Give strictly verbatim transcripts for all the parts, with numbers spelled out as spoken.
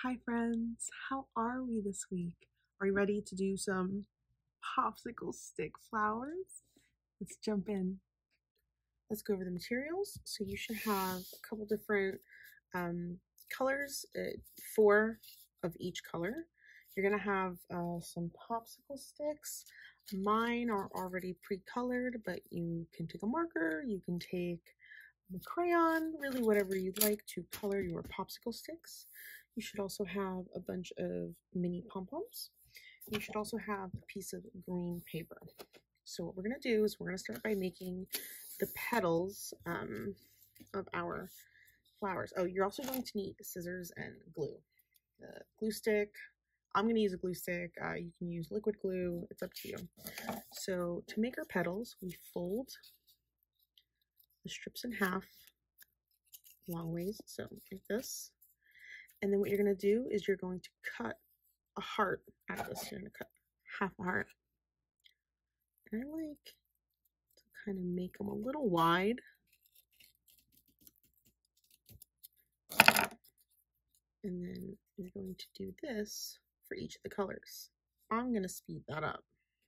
Hi friends, how are we this week? Are you ready to do some popsicle stick flowers? Let's jump in. Let's go over the materials. So you should have a couple different um, colors, uh, four of each color. You're gonna have uh, some popsicle sticks. Mine are already pre-colored, but you can take a marker, you can take a crayon, really whatever you'd like to color your popsicle sticks. You should also have a bunch of mini pom-poms. You should also have a piece of green paper. So what we're gonna do is we're gonna start by making the petals um, of our flowers. Oh, you're also going to need scissors and glue. The glue stick, I'm gonna use a glue stick. Uh, you can use liquid glue, it's up to you. So to make our petals, we fold the strips in half long ways, so like this. And then what you're going to do is you're going to cut a heart out of this. You're going to cut half a heart. And I like to kind of make them a little wide. And then you're going to do this for each of the colors. I'm going to speed that up.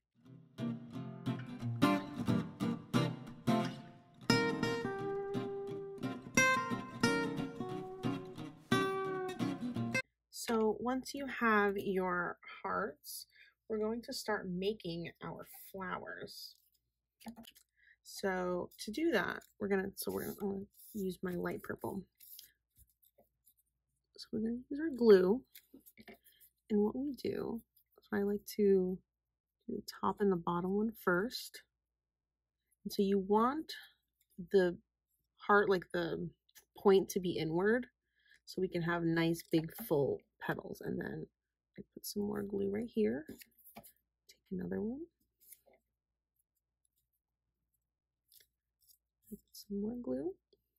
So once you have your hearts, we're going to start making our flowers. So to do that, we're gonna so we're gonna use my light purple. So we're gonna use our glue, and what we do is I like to do the top and the bottom one first. And so you want the heart, like the point, to be inward, so we can have nice big full petals. And then I put some more glue right here. Take another one. Put some more glue.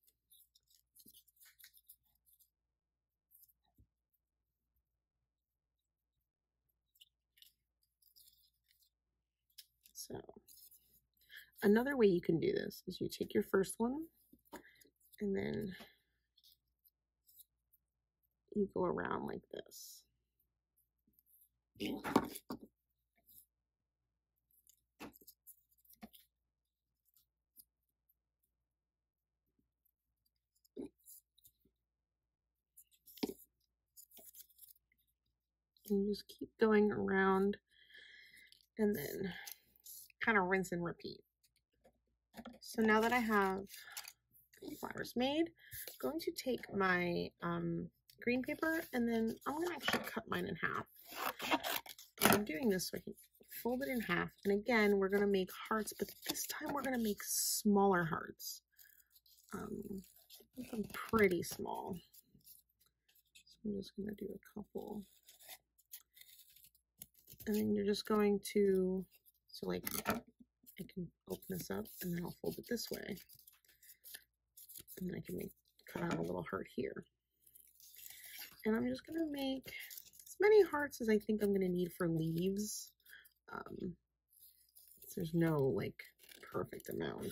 So another way you can do this is you take your first one and then you go around like this. And you just keep going around and then kind of rinse and repeat. So now that I have flowers made, I'm going to take my um, green paper and then I'm going to actually cut mine in half. And I'm doing this so I can fold it in half. And again, we're going to make hearts, but this time we're going to make smaller hearts. Um, make them pretty small. So I'm just going to do a couple. And then you're just going to, so like, I can open this up and then I'll fold it this way. And then I can make, cut out a little heart here. And I'm just gonna make as many hearts as I think I'm gonna need for leaves. Um, there's no like perfect amount.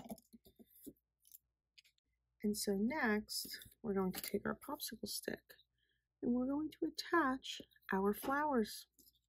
And so next, we're going to take our popsicle stick and we're going to attach our flowers.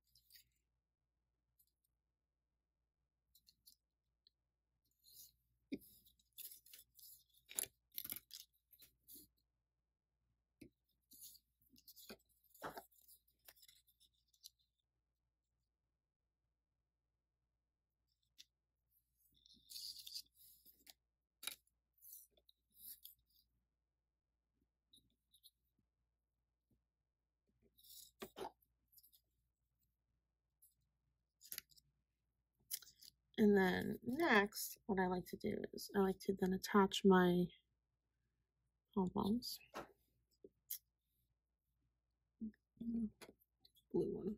And then next, what I like to do is I like to then attach my pom-poms. Blue one.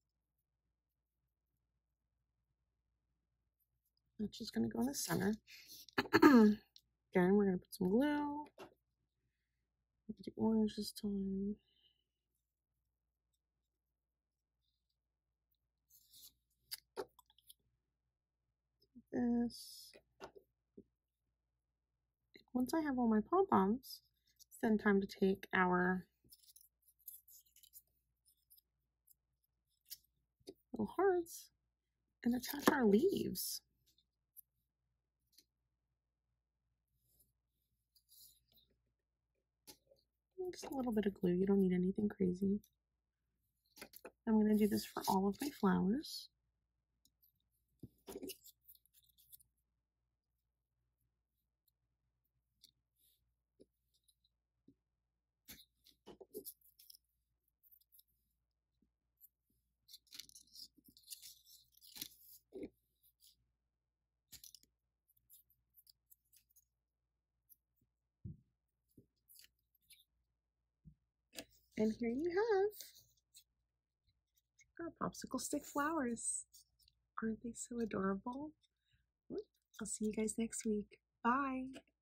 That's just gonna go in the center. Again, we're gonna put some glue. Do orange this time. This. Once I have all my pom-poms, it's then time to take our little hearts and attach our leaves. Just a little bit of glue. You don't need anything crazy. I'm going to do this for all of my flowers. And here you have our popsicle stick flowers. Aren't they so adorable? I'll see you guys next week. Bye.